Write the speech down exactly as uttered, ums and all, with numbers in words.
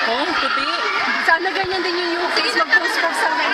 Oh, puti. Sana ganyan din yung new face. Mag-post-post sa